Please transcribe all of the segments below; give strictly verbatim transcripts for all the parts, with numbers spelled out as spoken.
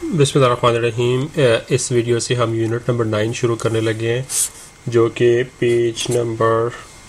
बिस्मिल्लाहिर्रहमानिर्रहीम। इस वीडियो से हम यूनिट नंबर नाइन शुरू करने लगे हैं, जो कि पेज नंबर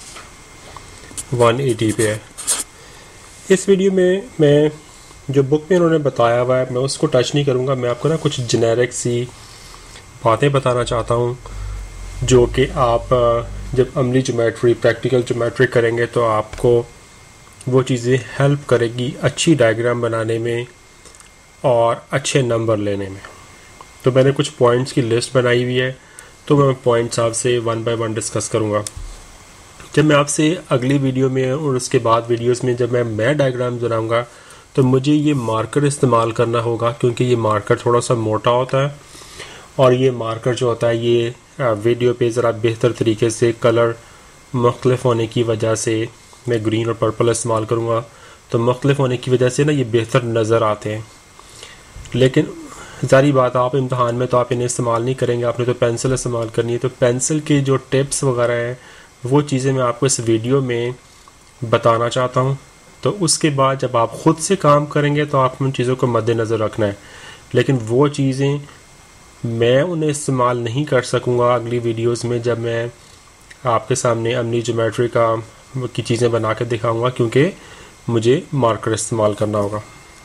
वन एटी पे है। इस वीडियो में मैं जो बुक में उन्होंने बताया हुआ है मैं उसको टच नहीं करूँगा। मैं आपको ना कुछ जेनेरिक सी बातें बताना चाहता हूँ, जो कि आप जब अमली ज्योमेट्री प्रैक्टिकल ज्योमेट्री करेंगे तो आपको वो चीज़ें हेल्प करेगी अच्छी डायग्राम बनाने में और अच्छे नंबर लेने में। तो मैंने कुछ पॉइंट्स की लिस्ट बनाई हुई है, तो मैं पॉइंट्स आपसे वन बाय वन डिस्कस करूँगा। जब मैं आपसे अगली वीडियो में और उसके बाद वीडियोस में जब मैं मैं डायग्राम बनाऊँगा तो मुझे ये मार्कर इस्तेमाल करना होगा, क्योंकि ये मार्कर थोड़ा सा मोटा होता है और ये मार्कर जो होता है ये वीडियो पे ज़रा बेहतर तरीके से कलर मुख्तलिफ होने की वजह से मैं ग्रीन और पर्पल इस्तेमाल करूँगा, तो मुख्तलिफ होने की वजह से ना ये बेहतर नज़र आते हैं। लेकिन ज़ारी बात, आप इम्तहान में तो आप इन्हें इस्तेमाल नहीं करेंगे, आपने तो पेंसिल इस्तेमाल करनी है। तो पेंसिल के जो टिप्स वगैरह हैं वो चीज़ें मैं आपको इस वीडियो में बताना चाहता हूँ। तो उसके बाद जब आप ख़ुद से काम करेंगे तो आप उन चीज़ों को मद्देनज़र रखना है, लेकिन वो चीज़ें मैं उन्हें इस्तेमाल नहीं कर सकूँगा अगली वीडियोस में जब मैं आपके सामने अमली ज्योमेट्री का की चीज़ें बना के दिखाऊँगा, क्योंकि मुझे मार्कर इस्तेमाल करना होगा।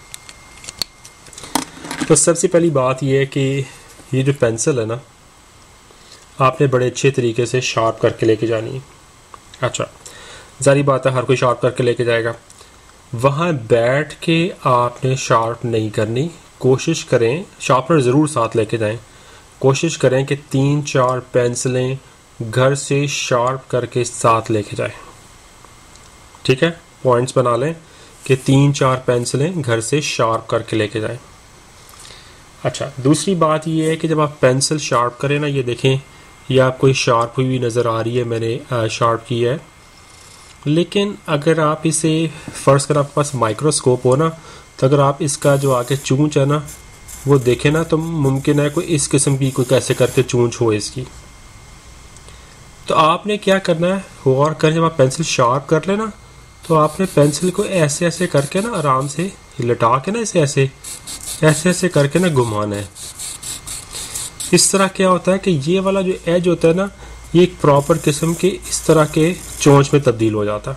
तो सबसे पहली बात यह है कि ये जो पेंसिल है ना, आपने बड़े अच्छे तरीके से शार्प करके लेके जानी है। अच्छा, ज़ारी बात है हर कोई शार्प करके लेके जाएगा, वहाँ बैठ के आपने शार्प नहीं करनी। कोशिश करें, शार्पनर ज़रूर साथ लेके जाएं। कोशिश करें कि तीन चार पेंसिलें घर से शार्प करके साथ लेके जाएं। ठीक है, पॉइंट्स बना लें कि तीन चार पेंसिलें घर से शार्प करके लेके जाएं। अच्छा, दूसरी बात ये है कि जब आप पेंसिल शार्प करें ना, ये देखें ये आपको शार्प हुई हुई नज़र आ रही है, मैंने शार्प की है। लेकिन अगर आप इसे फ़र्ज़ कर आपके पास माइक्रोस्कोप हो ना, तो अगर आप इसका जो आगे चूंच है ना वो देखें ना, तो मुमकिन है कोई इस किस्म की कोई कैसे करके चूंच हो इसकी। तो आपने क्या करना है, गौर कर, जब आप पेंसिल शार्प कर लेना तो आपने पेंसिल को ऐसे ऐसे करके ना आराम से लटा के ना इसे ऐसे ऐसे ऐसे करके ना घुमाना है। इस तरह क्या होता है कि ये वाला जो एज होता है ना, ये एक प्रॉपर किस्म के इस तरह के चोंच में तब्दील हो जाता है।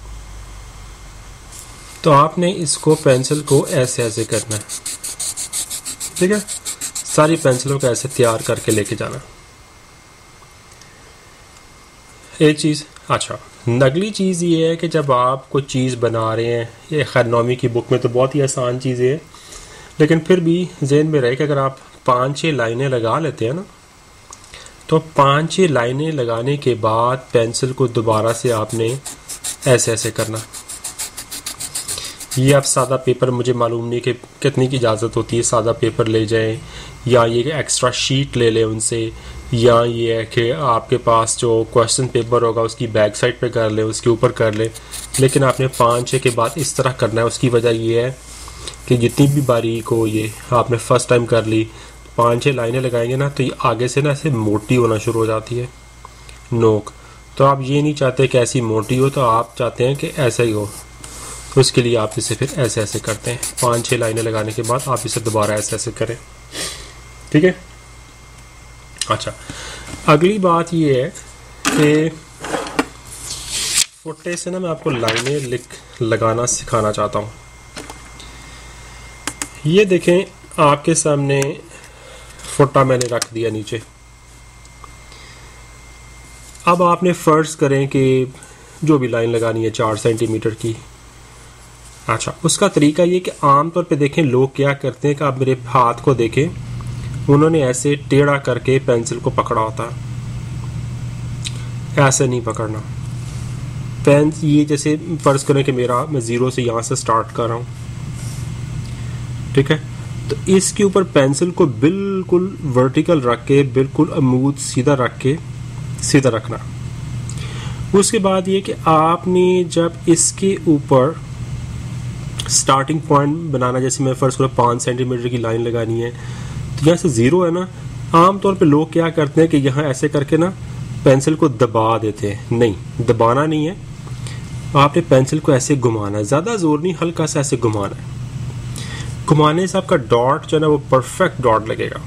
तो आपने इसको पेंसिल को ऐसे ऐसे करना है। ठीक है, सारी पेंसिलों को ऐसे तैयार करके लेके जाना। एक चीज़, अच्छा अगली चीज़ ये है कि जब आप कोई चीज़ बना रहे हैं, ये खैर नौवीं की बुक में तो बहुत ही आसान चीज़ें है, लेकिन फिर भी जहन में रहे कि अगर आप पाँच छः लाइनें लगा लेते हैं ना, तो पाँच छः लाइनें लगाने के बाद पेंसिल को दोबारा से आपने ऐसे ऐसे करना। ये आप सादा पेपर, मुझे मालूम नहीं कि कितनी की इजाज़त होती है, सादा पेपर ले जाएं या ये एक्स्ट्रा शीट ले लें उनसे, या ये है कि आपके पास जो क्वेश्चन पेपर होगा उसकी बैक साइड पे कर लें, उसके ऊपर कर लें। लेकिन आपने पाँच छः के बाद इस तरह करना है। उसकी वजह ये है कि जितनी भी बारीक हो ये आपने फर्स्ट टाइम कर ली, पाँच छः लाइनें लगाएंगे ना तो ये आगे से ना ऐसे मोटी होना शुरू हो जाती है नोक। तो आप ये नहीं चाहते कि ऐसी मोटी हो, तो आप चाहते हैं कि ऐसा ही हो। तो उसके लिए आप इसे फिर ऐसे ऐसे करते हैं। पाँच छः लाइनें लगाने के बाद आप इसे दोबारा ऐसे ऐसे करें। ठीक है। अच्छा, अगली बात ये है कि फुट्टे से ना मैं आपको लाइनें लिख लगाना सिखाना चाहता हूँ। ये देखें आपके सामने फुट्टा मैंने रख दिया नीचे। अब आपने फ़र्ज़ करें कि जो भी लाइन लगानी है चार सेंटीमीटर की। अच्छा, उसका तरीका ये कि आमतौर पे देखें लोग क्या करते हैं कि आप मेरे हाथ को देखें, उन्होंने ऐसे टेढ़ा करके पेंसिल को पकड़ा होता है। ऐसे नहीं पकड़ना। पेन ये जैसे फ़र्ज़ करें कि मेरा मैं ज़ीरो से यहाँ से स्टार्ट कर रहा हूँ, ठीक है, तो इसके ऊपर पेंसिल को बिल्कुल वर्टिकल रख के, बिल्कुल अमूद सीधा रख के सीधा रखना। उसके बाद ये कि आपने जब इसके ऊपर स्टार्टिंग पॉइंट बनाना, जैसे मैं फ़र्ज़ करो पाँच सेंटीमीटर की लाइन लगानी है, तो यहाँ से ज़ीरो है ना, आमतौर पे लोग क्या करते हैं कि यहाँ ऐसे करके ना पेंसिल को दबा देते हैं। नहीं, दबाना नहीं है, आपने पेंसिल को ऐसे घुमाना है, ज़्यादा ज़ोर नहीं, हल्का सा ऐसे घुमाना है। घुमाने से आपका डॉट जो है ना वो परफेक्ट डॉट लगेगा।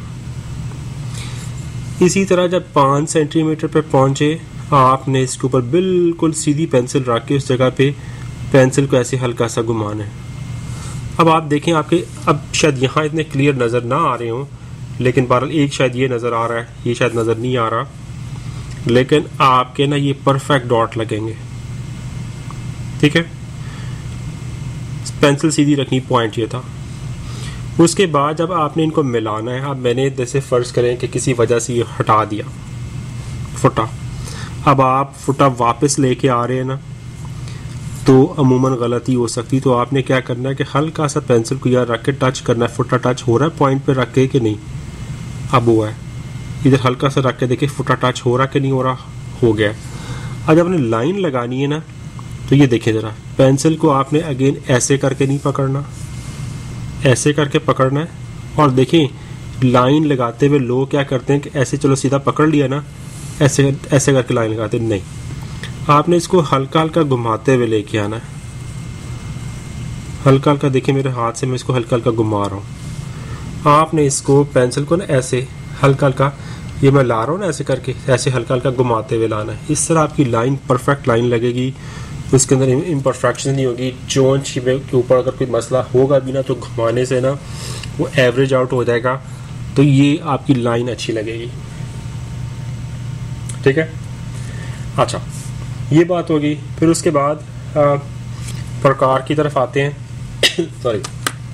इसी तरह जब पाँच सेंटीमीटर पे पहुंचे आपने इसके ऊपर बिल्कुल सीधी पेंसिल रख के उस जगह पे पेंसिल को ऐसे हल्का सा घुमाना है। अब आप देखें आपके अब शायद यहाँ इतने क्लियर नज़र ना आ रहे हों, लेकिन बहरहाल एक शायद ये नज़र आ रहा है, ये शायद नज़र नहीं आ रहा, लेकिन आपके ना ये परफेक्ट डॉट लगेंगे। ठीक है, पेंसिल सीधी रखनी, पॉइंट ये था। उसके बाद जब आपने इनको मिलाना है, अब मैंने जैसे फ़र्ज़ करें कि किसी वजह से ये हटा दिया फुटा, अब आप फुटा वापस लेके आ रहे हैं ना, तो अमूमन गलती हो सकती। तो आपने क्या करना है कि हल्का सा पेंसिल को यार रख के टच करना है। फुटा टच हो रहा है पॉइंट पे रख के कि नहीं? अब हुआ है। इधर हल्का सा रख के देखिए फुटा टच हो रहा कि नहीं हो रहा, हो गया। अब जब आपने लाइन लगानी है ना, तो ये देखिए ज़रा, पेंसिल को आपने अगेन ऐसे करके नहीं पकड़ना, ऐसे करके पकड़ना है। और देखें लाइन लगाते हुए लोग क्या करते हैं कि ऐसे चलो सीधा पकड़ लिया ना, ऐसे ऐसे करके लाइन लगाते नहीं, आपने इसको हल्का हल्का घुमाते हुए लेके आना है। हल्का हल्का देखिए मेरे हाथ से मैं इसको हल्का हल्का घुमा रहा हूँ। आपने इसको पेंसिल को ना ऐसे हल्का हल्का, ये मैं ला रहा हूँ ना ऐसे करके, ऐसे हल्का हल्का घुमाते हुए लाना है। इस तरह आपकी लाइन परफेक्ट लाइन लगेगी, उसके अंदर इम्परफेक्शन नहीं होगी। चोंच के ऊपर अगर कोई मसला होगा भी ना, तो घुमाने से ना वो एवरेज आउट हो जाएगा, तो ये आपकी लाइन अच्छी लगेगी। ठीक है, अच्छा ये बात होगी। फिर उसके बाद आ, प्रकार की तरफ आते हैं। सॉरी,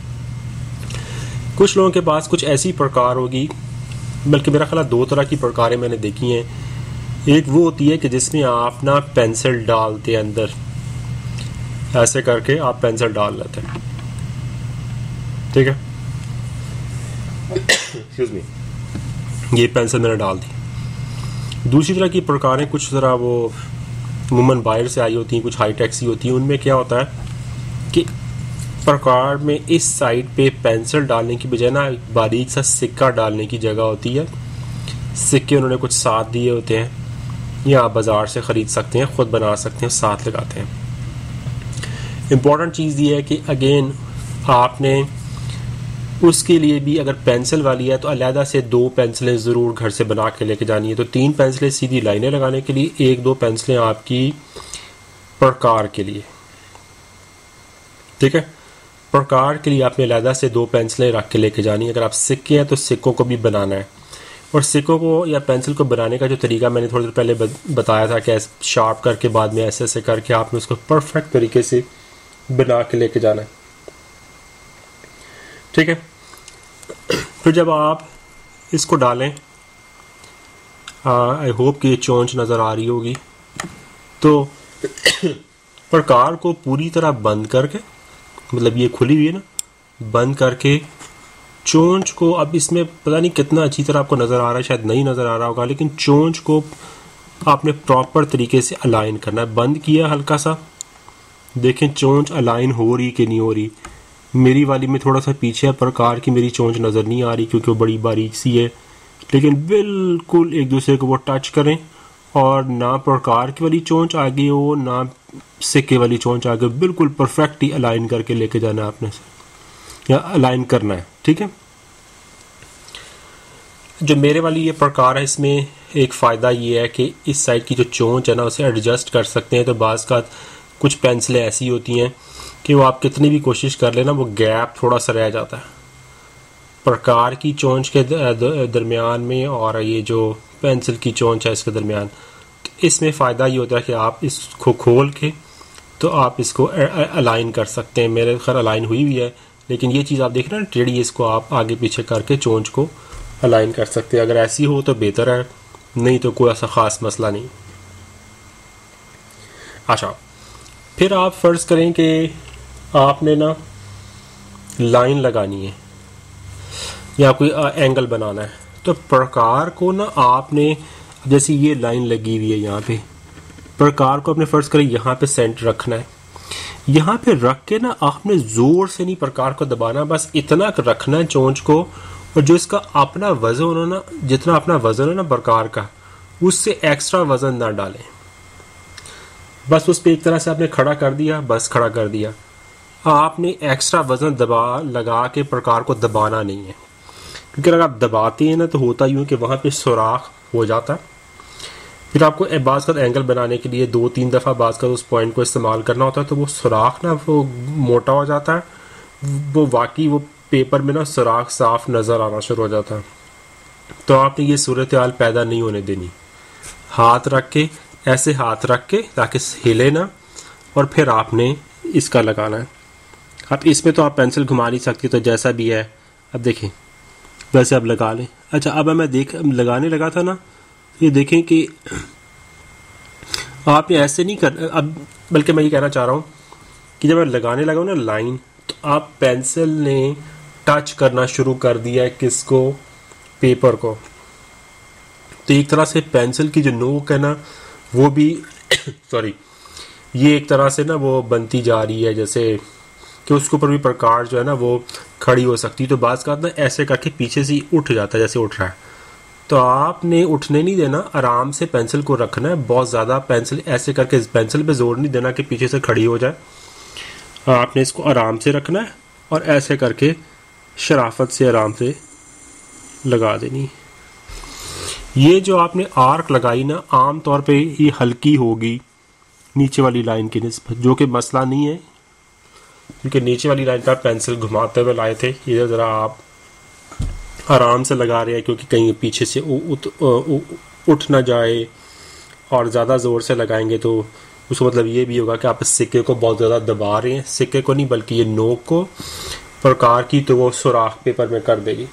कुछ लोगों के पास कुछ ऐसी प्रकार होगी, बल्कि मेरा ख्याल दो तरह की प्रकारें मैंने देखी हैं। एक वो होती है कि जिसमें आप ना पेंसिल डालते हैं अंदर, ऐसे करके आप पेंसिल डाल लेते हैं। ठीक है, एक्सक्यूज मी, ये पेंसिल मैंने डाल दी। दूसरी तरह की प्रकारें कुछ तरह वो अमूमन बाहर से आई होती हैं, कुछ हाईटेक सी होती हैं। उनमें क्या होता है कि प्रकार में इस साइड पे पेंसिल डालने की बजाय ना बारीक सा सिक्का डालने की जगह होती है। सिक्के उन्होंने कुछ साथ दिए होते हैं, या आप बाज़ार से ख़रीद सकते हैं, ख़ुद बना सकते हैं, साथ लगाते हैं। इम्पॉर्टेंट चीज़ ये है कि अगेन आपने उसके लिए भी अगर पेंसिल वाली है तो अलहदा से दो पेंसिलें ज़रूर घर से बना के लेके जानी है। तो तीन पेंसिलें सीधी लाइनें लगाने के लिए, एक दो पेंसिलें आपकी प्रकार के लिए। ठीक है, प्रकार के लिए आपने अलहदा से दो पेंसिलें रख के लेके जानी है। अगर आप सिक्के हैं तो सिक्कों को भी बनाना है, और सिक्कों को या पेंसिल को बनाने का जो तरीका मैंने थोड़ी देर पहले बताया था कि शार्प करके बाद में ऐसे ऐसे करके आपने उसको परफेक्ट तरीके से बना के लेके जाना है। ठीक है, फिर जब आप इसको डालें, आई होप कि ये चोंच नज़र आ रही होगी, तो प्रकार को पूरी तरह बंद करके, मतलब ये खुली हुई है ना, बंद करके चोंच को, अब इसमें पता नहीं कितना अच्छी तरह आपको नज़र आ रहा है, शायद नहीं नज़र आ रहा होगा, लेकिन चोंच को आपने प्रॉपर तरीके से अलाइन करना है। बंद किया हल्का सा, देखें चोंच अलाइन हो रही कि नहीं हो रही। मेरी वाली में थोड़ा सा पीछे है प्रकार की, मेरी चोंच नज़र नहीं आ रही क्योंकि वो बड़ी बारीक सी है, लेकिन बिल्कुल एक दूसरे को वो टच करें, और ना प्रकार की वाली चोंच आगे हो ना सिक्के वाली चोंच आगे, बिल्कुल परफेक्ट ही अलाइन करके लेके जाना है आपने से, या अलाइन करना है। ठीक है, जो मेरे वाली ये प्रकार है, इसमें एक फ़ायदा ये है कि इस साइड की जो चोंच है ना उसे एडजस्ट कर सकते हैं। तो बाज़ का कुछ पेंसिलें ऐसी होती हैं कि वो आप कितनी भी कोशिश कर लेना, वो गैप थोड़ा सा रह जाता है प्रकार की चोंच के दरमियान में और ये जो पेंसिल की चोंच है इसके दरमियान। तो इसमें फ़ायदा ये होता है कि आप इसको खोल के तो आप इसको अलाइन कर सकते हैं। मेरे खैर अलाइन हुई हुई है, लेकिन ये चीज़ आप देख रहे हैं टेढ़ी, इसको आप आगे पीछे करके चोंच को अलाइन कर सकते हैं। अगर ऐसी हो तो बेहतर है, नहीं तो कोई ऐसा ख़ास मसला नहीं। अच्छा, फिर आप फ़र्ज़ करें कि आपने ना लाइन लगानी है या कोई एंगल बनाना है, तो प्रकार को ना आपने, जैसे ये लाइन लगी हुई है यहाँ पे, प्रकार को अपने फ़र्ज़ करें यहाँ पे सेंटर रखना है। यहाँ पे रख के ना आपने ज़ोर से नहीं प्रकार को दबाना, बस इतना रखना है चोंच को, और जो इसका अपना वज़न हो ना, जितना अपना वज़न है ना प्रकार का, उससे एक्स्ट्रा वज़न ना डालें। बस उस पर एक तरह से आपने खड़ा कर दिया, बस खड़ा कर दिया। आपने एक्स्ट्रा वजन दबा लगा के प्रकार को दबाना नहीं है, क्योंकि अगर आप दबाते हैं ना तो होता यूँ कि वहाँ पे सुराख हो जाता है। फिर आपको बाज़ का एंगल बनाने के लिए दो तीन दफ़ा बाज़ का उस पॉइंट को इस्तेमाल करना होता है, तो वो सुराख ना वो मोटा हो जाता है, वो वाकई वो पेपर में ना सुराख साफ नज़र आना शुरू हो जाता है। तो आपने ये सूरत हाल पैदा नहीं होने देनी। हाथ रख के ऐसे हाथ रख के ताकि हिले ना, और फिर आपने इसका लगाना है। अब इसमें तो आप पेंसिल घुमा नहीं सकती, तो जैसा भी है अब देखें वैसे आप लगा लें। अच्छा, अब मैं देख लगाने लगा था ना, ये देखें कि आपने ऐसे नहीं कर, अब बल्कि मैं ये कहना चाह रहा हूँ कि जब मैं लगाने लगा हूँ ना लाइन, तो आप पेंसिल ने टच करना शुरू कर दिया है किसको, पेपर को। तो एक तरह से पेंसिल की जो नोक है ना वो भी सॉरी ये एक तरह से ना वो बनती जा रही है, जैसे कि उसके ऊपर भी प्रकार जो है ना वो खड़ी हो सकती है। तो बाज़ का ना ऐसे करके पीछे से उठ जाता है जैसे उठ रहा है, तो आपने उठने नहीं देना, आराम से पेंसिल को रखना है। बहुत ज़्यादा पेंसिल ऐसे करके पेंसिल पे जोर नहीं देना कि पीछे से खड़ी हो जाए। आपने इसको आराम से रखना है और ऐसे करके शराफत से आराम से लगा देनी। ये जो आपने आर्क लगाई ना, आम तौर पे ये हल्की होगी नीचे वाली लाइन की निस्बत, जो कि मसला नहीं है, क्योंकि नीचे वाली लाइन पर पेंसिल घुमाते हुए लाए थे। इधर ज़रा आप आराम से लगा रहे हैं, क्योंकि कहीं पीछे से उ, उत, उ, उ, उठ ना जाए, और ज़्यादा ज़ोर से लगाएंगे तो उसका मतलब ये भी होगा कि आप इस सिक्के को बहुत ज़्यादा दबा रहे हैं। सिक्के को नहीं बल्कि ये नोक को प्रकार की, तो वो सुराख पेपर में कर देगी।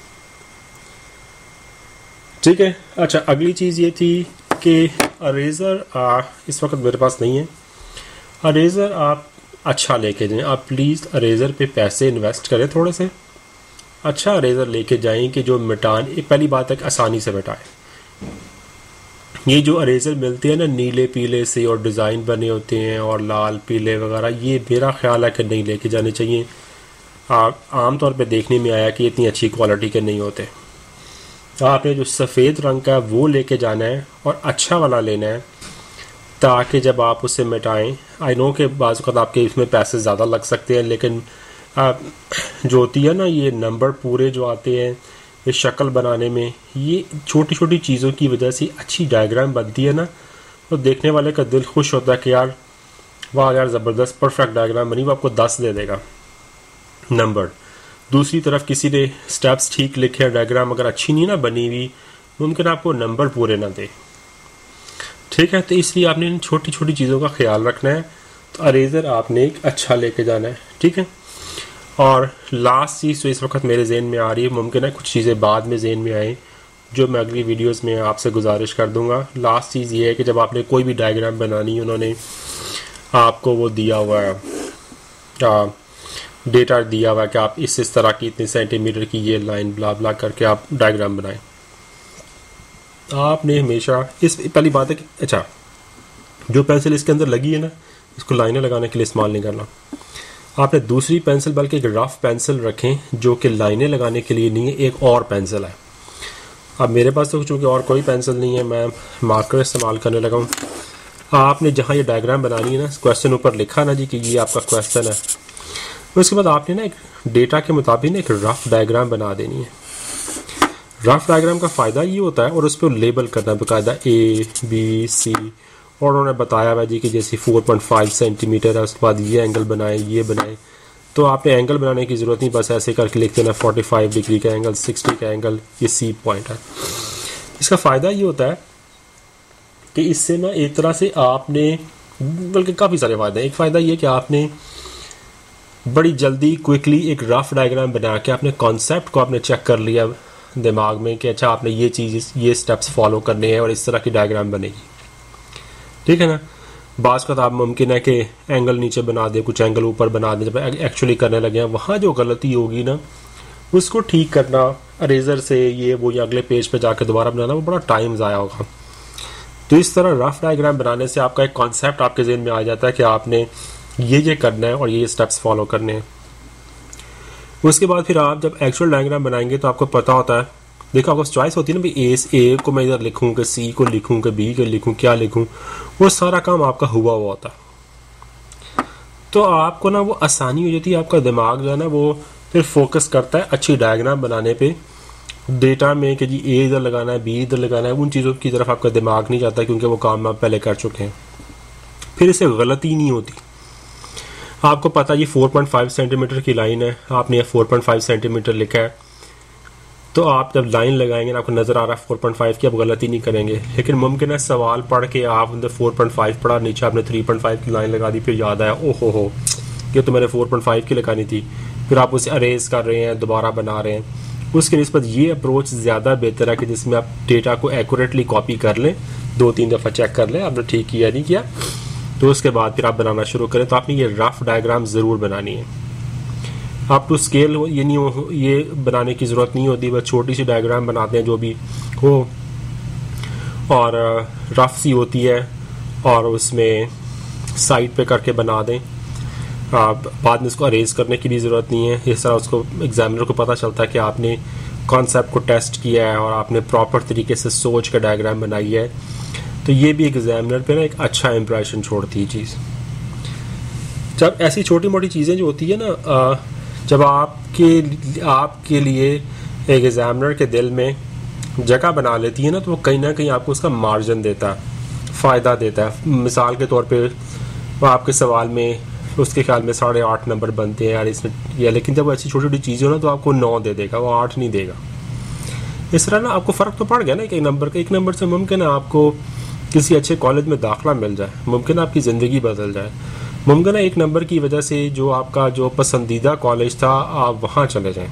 ठीक है। अच्छा, अगली चीज़ ये थी कि अरेज़र इस वक्त मेरे पास नहीं है। अरेज़र आप अच्छा लेके जाएं, आप प्लीज़ अरेज़र पे पैसे इन्वेस्ट करें थोड़े से। अच्छा अरेज़र लेके जाएं कि जो मिटाने, पहली बात है कि आसानी से मिटाए। ये जो अरेज़र मिलते हैं ना नीले पीले से और डिज़ाइन बने होते हैं और लाल पीले वगैरह, ये मेरा ख्याल है कि नहीं लेके जाने चाहिए। आम तौर पे देखने में आया कि इतनी अच्छी क्वालिटी के नहीं होते। आपने जो सफ़ेद रंग का वो लेके जाना है और अच्छा वाला लेना है, ताकि जब आप उसे मिटाएं, आई नो के बाज़ वक़्त आपके इसमें पैसे ज़्यादा लग सकते हैं, लेकिन आप जो होती है ना ये नंबर पूरे जो आते हैं ये शक्ल बनाने में, ये छोटी छोटी चीज़ों की वजह से अच्छी डायग्राम बनती है ना, तो देखने वाले का दिल खुश होता है कि यार वाह यार ज़बरदस्त परफेक्ट डायग्राम बनी, वो आपको दस दे देगा नंबर। दूसरी तरफ किसी ने स्टेप्स ठीक लिखे, डायग्राम अगर अच्छी नहीं ना बनी हुई, मुमकिन आपको नंबर पूरे ना दे। ठीक है, तो इसलिए आपने इन छोटी छोटी चीज़ों का ख्याल रखना है। तो अरेज़र आपने एक अच्छा लेके जाना है। ठीक है, और लास्ट चीज़ तो इस वक्त मेरे जहन में आ रही है, मुमकिन है कुछ चीज़ें बाद में जहन में आए जो मैं अगली वीडियोस में आपसे गुजारिश कर दूंगा। लास्ट चीज़ ये है कि जब आपने कोई भी डायग्राम बनानी है, उन्होंने आपको वो दिया हुआ है आ, डेटा दिया हुआ है कि आप इस इस तरह की इतने सेंटीमीटर की ये लाइन ब्ला ब्ला करके आप डायग्राम बनाएं। आपने हमेशा इस पहली बात है कि अच्छा जो पेंसिल इसके अंदर लगी है ना, इसको लाइनें लगाने के लिए इस्तेमाल नहीं करना। आपने दूसरी पेंसिल बल्कि एक रफ पेंसिल रखें जो कि लाइनें लगाने के लिए नहीं है, एक और पेंसिल है। अब मेरे पास तो चूँकि और कोई पेंसिल नहीं है, मैं मार्कर इस्तेमाल करने लगा हूँ। आपने जहाँ ये डायग्राम बनानी है ना, क्वेश्चन ऊपर लिखा ना जी कि ये आपका क्वेश्चन है, उसके बाद आपने ना एक डेटा के मुताबिक ना एक रफ डायग्राम बना देनी है। रफ डायग्राम का फ़ायदा ये होता है, और उस पर लेबल करना बाकायदा ए बी सी, और उन्होंने बताया हुआ जी कि जैसे चार पॉइंट पाँच सेंटीमीटर है, उसके बाद ये एंगल बनाए ये बनाए। तो आपने एंगल बनाने की ज़रूरत नहीं, बस ऐसे करके लिख देना पैंतालीस डिग्री का एंगल, साठ का एंगल, ये सी पॉइंट है। इसका फ़ायदा ये होता है कि इससे ना एक तरह से आपने, बल्कि काफ़ी सारे फ़ायदे हैं। एक फ़ायदा ये कि आपने बड़ी जल्दी क्विकली एक रफ डायग्राम बना के अपने कॉन्सेप्ट को आपने चेक कर लिया दिमाग में कि अच्छा आपने ये चीज़ ये स्टेप्स फॉलो करने हैं और इस तरह की डायग्राम बनेगी। ठीक है ना। बाज़ का आप मुमकिन है कि एंगल नीचे बना दे, कुछ एंगल ऊपर बना दे, जब एक्चुअली करने लगे हैं वहाँ जो गलती होगी ना उसको ठीक करना अरेज़र से ये वो या अगले पेज पे जाके दोबारा बनाना, वो बड़ा टाइम ज़ाया होगा। तो इस तरह रफ डायग्राम बनाने से आपका एक कॉन्सेप्ट आपके जहन में आ जाता है कि आपने ये ये करना है और ये स्टेप्स फॉलो करने हैं। उसके बाद फिर आप जब एक्चुअल डायग्राम बनाएंगे तो आपको पता होता है, देखो आपको चॉइस होती है ना भाई ए ए को मैं इधर लिखूँ कि सी को लिखूँ कि बी को लिखूँ, क्या लिखूँ, वो सारा काम आपका हुआ हुआ होता है। तो आपको ना वो आसानी हो जाती है, आपका दिमाग जो है ना वो फिर फोकस करता है अच्छी डायग्राम बनाने पे। डेटा में कि जी ए इधर लगाना है, बी इधर लगाना है, उन चीज़ों की तरफ आपका दिमाग नहीं जाता क्योंकि वो काम आप पहले कर चुके हैं। फिर इससे गलती नहीं होती। आपको पता है ये चार पॉइंट पाँच सेंटीमीटर की लाइन है, आपने ये चार पॉइंट पाँच सेंटीमीटर लिखा है, तो आप जब लाइन लगाएंगे ना आपको नज़र आ रहा है चार पॉइंट पाँच की, आप गलती नहीं करेंगे। लेकिन मुमकिन है सवाल पढ़ के आप अंदर चार पॉइंट पाँच पढ़ा, नीचे आपने तीन पॉइंट पाँच की लाइन लगा दी, फिर याद आया ओहो हो ये तो मैंने चार पॉइंट पाँच की लगानी थी, फिर आप उसे अरेज कर रहे हैं, दोबारा बना रहे हैं। उसके निस्बत ये अप्रोच ज़्यादा बेहतर है कि जिसमें आप डेटा को एक्यूरेटली कॉपी कर लें, दो तीन दफ़ा चेक कर लें आपने ठीक किया नहीं किया, तो उसके बाद फिर आप बनाना शुरू करें। तो आपने ये रफ डायग्राम ज़रूर बनानी है। आप टू स्केल ये नहीं हो, ये बनाने की ज़रूरत नहीं होती, बस छोटी सी डायग्राम बनाते हैं जो भी हो और रफ सी होती है और उसमें साइड पे करके बना दें। आप बाद में इसको अरेज करने की भी ज़रूरत नहीं है। इस तरह उसको एग्जामिनर को पता चलता है कि आपने कॉन्सेप्ट को टेस्ट किया है और आपने प्रॉपर तरीके से सोच का डायग्राम बनाई है। तो ये भी एग्जामिनर पे ना एक अच्छा इंप्रेशन छोड़ती है चीज़। जब ऐसी छोटी मोटी चीज़ें जो होती है ना, जब आपके आपके लिए एक एग्जामिनर के दिल में जगह बना लेती है ना, तो वो कहीं ना कहीं आपको उसका मार्जिन देता है, फ़ायदा देता है। मिसाल के तौर पे वो आपके सवाल में उसके ख्याल में साढ़े आठ नंबर बनते हैं यार इसमें या, लेकिन जब ऐसी छोटी छोटी चीज़ें हो ना तो आपको नौ दे देगा, वो आठ नहीं देगा। इस तरह ना आपको फ़र्क तो पड़ गया ना एक नंबर का। एक नंबर से मुमकिन है आपको किसी अच्छे कॉलेज में दाखिला मिल जाए, मुमकिन है आपकी ज़िंदगी बदल जाए, मुमकिन है एक नंबर की वजह से जो आपका जो पसंदीदा कॉलेज था आप वहाँ चले जाएं।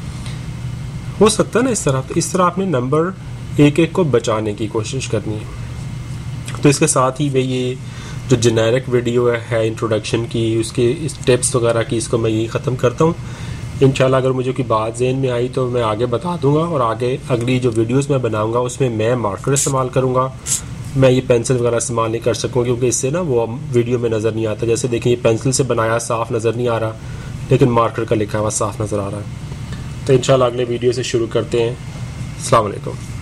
हो सकता है ना इस तरह। तो इस तरह आपने नंबर एक एक को बचाने की कोशिश करनी है। तो इसके साथ ही मैं ये जो जेनेरिक वीडियो है इंट्रोडक्शन की, उसके टिप्स वगैरह की, इसको मैं यही ख़त्म करता हूँ। इंशाल्लाह अगर मुझे कोई बात ज़हन में आई तो मैं आगे बता दूंगा और आगे अगली जो वीडियोस मैं बनाऊंगा उसमें मैं मार्कर इस्तेमाल करूंगा। मैं ये पेंसिल वगैरह इस्तेमाल नहीं कर सकूँगा क्योंकि इससे ना वो वीडियो में नज़र नहीं आता। जैसे देखिए ये पेंसिल से बनाया साफ़ नज़र नहीं आ रहा, लेकिन मार्कर का लिखा हुआ साफ़ नज़र आ रहा है। तो इंशाल्लाह अगले वीडियो से शुरू करते हैं। अस्सलाम वालेकुम।